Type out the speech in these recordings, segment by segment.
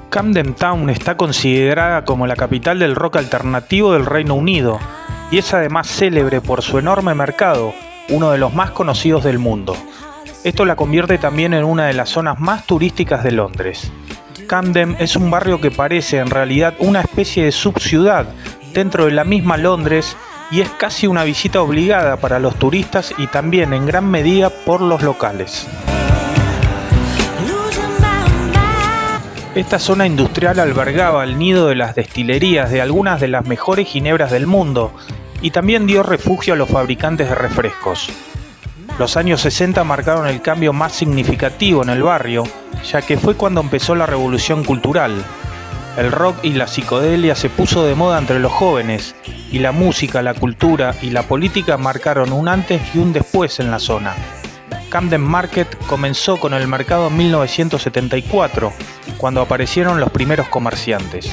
Camden Town está considerada como la capital del rock alternativo del Reino Unido y es además célebre por su enorme mercado, uno de los más conocidos del mundo. Esto la convierte también en una de las zonas más turísticas de Londres. Camden es un barrio que parece en realidad una especie de subciudad dentro de la misma Londres y es casi una visita obligada para los turistas y también en gran medida por los locales. Esta zona industrial albergaba el nido de las destilerías de algunas de las mejores ginebras del mundo y también dio refugio a los fabricantes de refrescos. Los años 60 marcaron el cambio más significativo en el barrio, ya que fue cuando empezó la revolución cultural. El rock y la psicodelia se puso de moda entre los jóvenes, y la música, la cultura y la política marcaron un antes y un después en la zona. Camden Market comenzó con el mercado en 1974, cuando aparecieron los primeros comerciantes.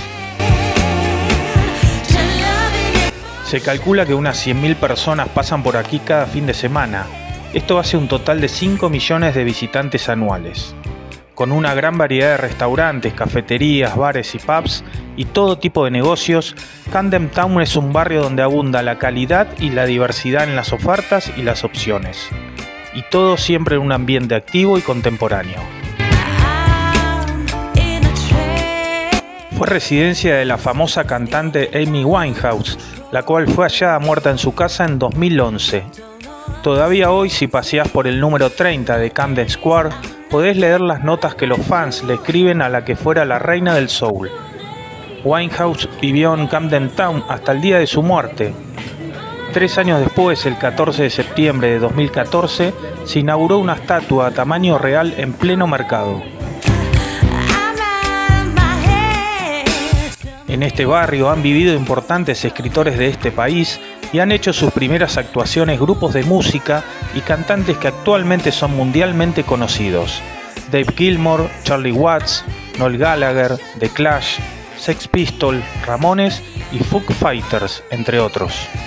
Se calcula que unas 100.000 personas pasan por aquí cada fin de semana. Esto hace un total de 5 millones de visitantes anuales. Con una gran variedad de restaurantes, cafeterías, bares y pubs y todo tipo de negocios, Camden Town es un barrio donde abunda la calidad y la diversidad en las ofertas y las opciones. Y todo siempre en un ambiente activo y contemporáneo. Fue residencia de la famosa cantante Amy Winehouse, la cual fue hallada muerta en su casa en 2011. Todavía hoy, si paseás por el número 30 de Camden Square, podés leer las notas que los fans le escriben a la que fuera la reina del soul. Winehouse vivió en Camden Town hasta el día de su muerte. 3 años después, el 14 de septiembre de 2014, se inauguró una estatua a tamaño real en pleno mercado. En este barrio han vivido importantes escritores de este país y han hecho sus primeras actuaciones grupos de música y cantantes que actualmente son mundialmente conocidos: Dave Gilmour, Charlie Watts, Noel Gallagher, The Clash, Sex Pistols, Ramones y Foo Fighters, entre otros.